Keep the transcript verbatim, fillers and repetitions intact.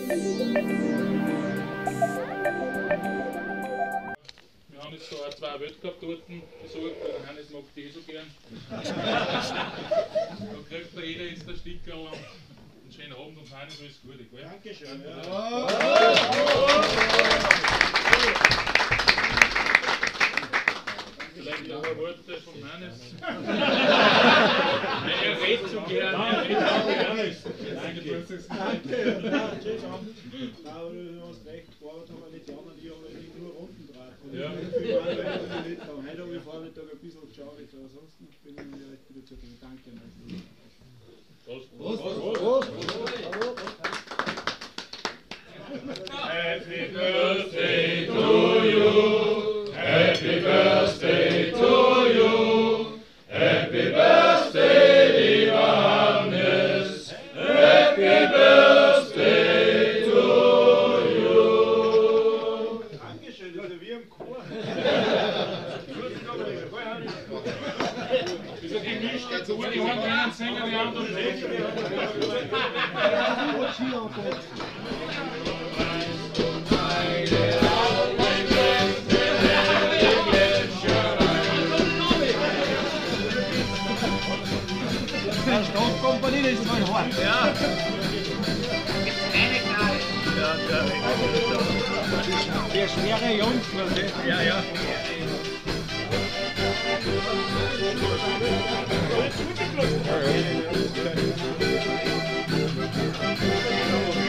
Wir haben jetzt da auch zwei Weltcup-Torten besorgt, weil der Hannes mag die eh so gern. Da kriegt da jeder jetzt ein Stickerl und einen schönen Abend und Hannes, alles Gute, gell? Dankeschön. Ja. Vielleicht noch ein Wort von Hannes. Er redet so gern. Er redet so gern. Danke. Aber du hast recht, gearbeitet haben wir nicht die anderen, die haben nicht nur Runden draht. Ja. Heute habe ich Vormittag ein bisschen geschaut, aber ansonsten bin ich mir recht wieder zufrieden. Danke. Prost. Prost. Prost. Happy birthday to you. Happy birthday to you. Happy birthday, lieber Hannes. Happy birthday to you. Dankeschön, das ist ja wie im Chor. Wieso gemischt? Die einen einen Sänger, die anderen nicht. Der Stoffkompanie ist mein Hort. Ja. Gibt's eine Gnade. Ja, der Der schwere Jungs, was ist? Ja, ja. Ja, ja.